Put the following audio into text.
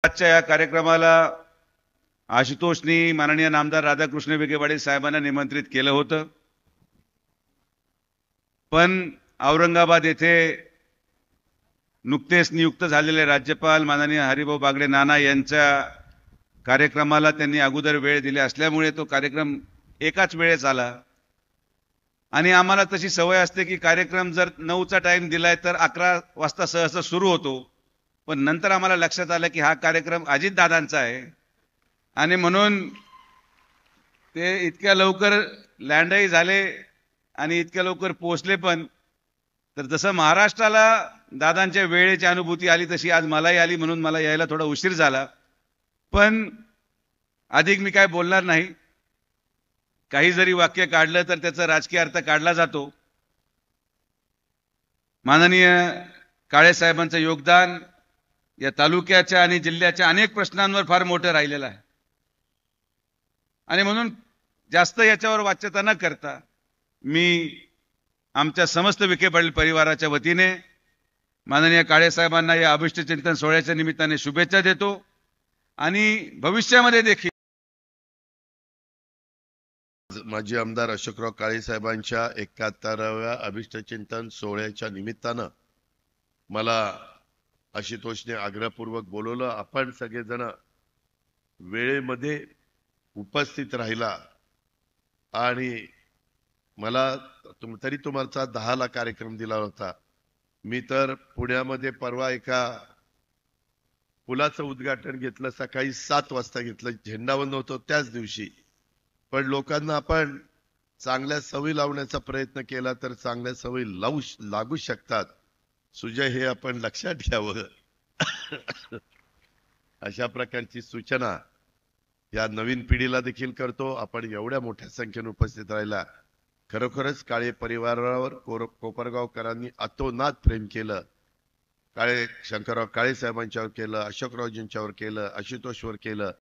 आजच्या या कार्यक्रमाला आशुतोषनी माननीय नामदार राधाकृष्ण विखे पाटील साहेबांना निमंत्रित केलं होतं, पण औरंगाबाद येथे नुकतेच नियुक्त झालेले राज्यपाल माननीय हरिभाऊ बागडे नाना यांच्या कार्यक्रमाला त्यांनी अगोदर वेळ दिली असल्यामुळे तो कार्यक्रम एकाच वेळेस आला आणि आम्हाला तशी सवय असते की कार्यक्रम जर 9चा टाइम दिलाय तर 11 वाजता सहसा सुरू होतो, पण नंतर आम्हाला लक्षात आलं की हा कार्यक्रम अजितदादांचा आहे आणि म्हणून ते इतक्या लवकर लँडही झाले आणि इतक्या लवकर पोहोचले पण. तर जसं महाराष्ट्राला दादांच्या वेळेची अनुभूती आली तशी आज मलाही आली, म्हणून मला यायला थोडा उशीर झाला, पण अधिक मी काय बोलणार नाही. काही जरी वाक्य काढलं तर त्याचा राजकीय अर्थ काढला जातो. माननीय काळे साहेबांचं योगदान या तालुक्याच्या आणि जिल्ह्याच्या अनेक प्रश्नांवर फार मोठं राहिलेलं आहे आणि म्हणून जास्त याच्यावर वाच्यता न करता मी आमच्या समस्त विखे पाटील परिवाराच्या वतीने माननीय काळे साहेबांना या अभिष्ट चिंतन सोहळ्याच्या निमित्ताने शुभेच्छा देतो आणि भविष्यामध्ये देखील माजी आमदार अशोकराव काळे साहेबांच्या 71व्या अभिष्ट चिंतन सोहळ्याच्या निमित्तानं मला आशुतोषने आग्रहपूर्वक बोलवलं. आपण सगळेजण वेळेमध्ये उपस्थित राहिला आणि मला तरी तुम्हाला 10ला कार्यक्रम दिला होता. मी तर पुण्यामध्ये परवा एका पुलाचं उद्घाटन घेतलं, सकाळी 7 वाजता घेतलं, झेंडावंदन होतं त्याच दिवशी. पण लोकांना आपण चांगल्या सवयी लावण्याचा प्रयत्न केला तर चांगल्या सवयी लागू शकतात. सुजय, हे आपण लक्षात घ्यावं. अशा प्रकारची सूचना या नवीन पिढीला देखील करतो. आपण एवढ्या मोठ्या संख्येने उपस्थित राहिला, खरोखरच काळे परिवारावर कोपरगावकरांनी अतोनात प्रेम केलं. शंकरराव काळे साहेबांच्यावर केलं, अशोकरावजींच्यावर केलं, आशुतोषवर केलं.